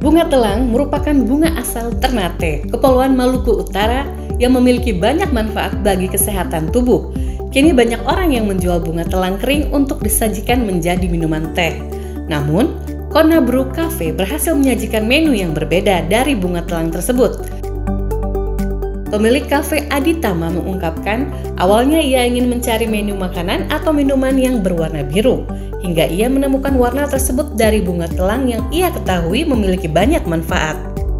Bunga telang merupakan bunga asal Ternate, Kepulauan Maluku Utara yang memiliki banyak manfaat bagi kesehatan tubuh. Kini banyak orang yang menjual bunga telang kering untuk disajikan menjadi minuman teh. Namun, Kona Brew Cafe berhasil menyajikan menu yang berbeda dari bunga telang tersebut. Pemilik kafe Aditama mengungkapkan, awalnya ia ingin mencari menu makanan atau minuman yang berwarna biru, hingga ia menemukan warna tersebut dari bunga telang yang ia ketahui memiliki banyak manfaat.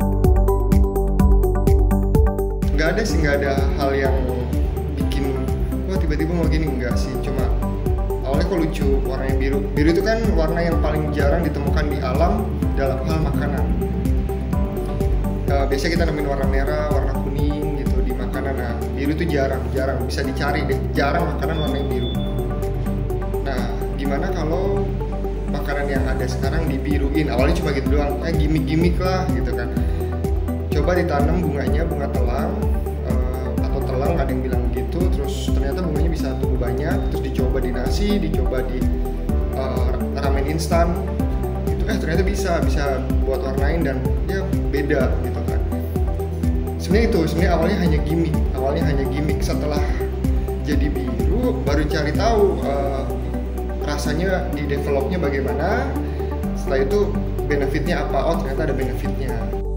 Nggak ada hal yang bikin, wah tiba-tiba mau gini, enggak sih, cuma awalnya kok lucu warnanya biru. Biru itu kan warna yang paling jarang ditemukan di alam dalam hal makanan. Biasanya kita nemuin warna merah, warna kuning gitu di makanan. Nah, biru itu jarang bisa dicari deh, jarang makanan warna yang biru. Nah, gimana kalau makanan yang ada sekarang dibiruin? Awalnya cuma gitu doang, gimmick lah gitu kan. Coba ditanam bunganya, bunga telang atau telang, ada yang bilang gitu. Terus ternyata bunganya bisa tumbuh banyak. Terus dicoba di nasi, dicoba di ramen instan. Ternyata bisa buat warnain dan ya beda gitu kan. Sebenarnya awalnya hanya gimmick. Setelah jadi biru baru cari tahu rasanya di developnya bagaimana. Setelah itu benefitnya apa? Oh, ternyata ada benefitnya.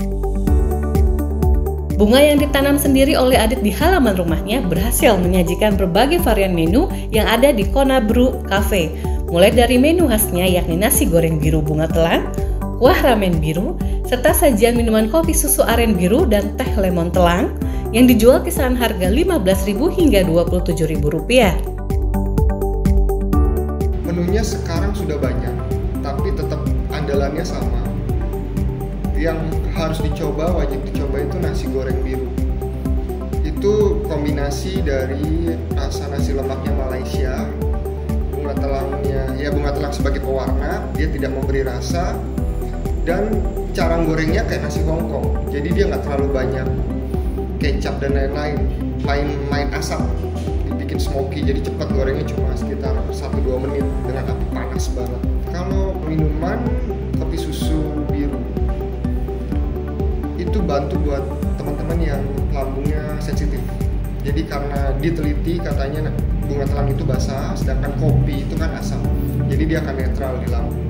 Bunga yang ditanam sendiri oleh Adit di halaman rumahnya berhasil menyajikan berbagai varian menu yang ada di Kona Brew Cafe. Mulai dari menu khasnya yakni nasi goreng biru bunga telang, kuah ramen biru, serta sajian minuman kopi susu aren biru dan teh lemon telang yang dijual kisaran harga Rp15.000 hingga Rp27.000. Menunya sekarang sudah banyak, tapi tetap andalannya sama. Yang harus dicoba, wajib dicoba itu nasi goreng biru. Itu kombinasi dari rasa nasi lemaknya Malaysia, bunga telang sebagai pewarna, dia tidak memberi rasa, dan cara gorengnya kayak nasi Hongkong. Jadi dia nggak terlalu banyak kecap dan lain-lain, main asap, dibikin smoky, jadi cepat gorengnya cuma sekitar 1-2 menit dengan api panas banget. Kalau minuman kopi susu biru itu bantu buat teman-teman yang lambungnya sensitif. Jadi karena diteliti katanya bunga telang itu basah, sedangkan kopi itu kan asam. Jadi dia akan netral di lambung.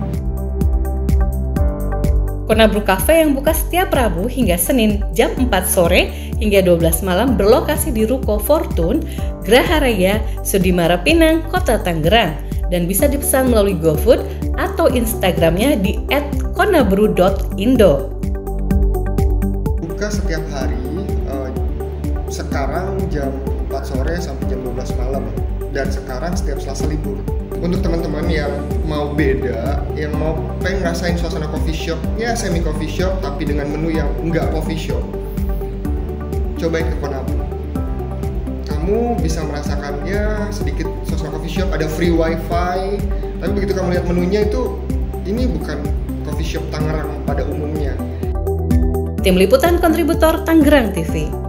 Kona Brew Cafe yang buka setiap Rabu hingga Senin jam 4 sore hingga 12 malam berlokasi di Ruko Fortune, Geraha Raya, Sudimara Pinang, Kota Tangerang, dan bisa dipesan melalui GoFood atau Instagramnya di @konabrew.indo. Buka setiap hari, sekarang jam 4 sore sampai jam 12 malam, dan sekarang setiap Selasa libur. Untuk teman-teman yang mau beda, yang mau pengen ngerasain suasana coffee shop, ya semi coffee shop tapi dengan menu yang enggak coffee shop, cobain ke Kona Brew. Kamu bisa merasakannya sedikit suasana coffee shop, ada free wifi, tapi begitu kamu lihat menunya itu, ini bukan coffee shop Tangerang pada umumnya. Tim Liputan Kontributor Tangerang TV.